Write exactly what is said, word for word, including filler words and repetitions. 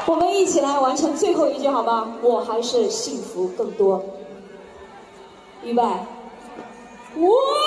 我们一起来完成最后一句，好吗？我还是幸福更多。预备，我。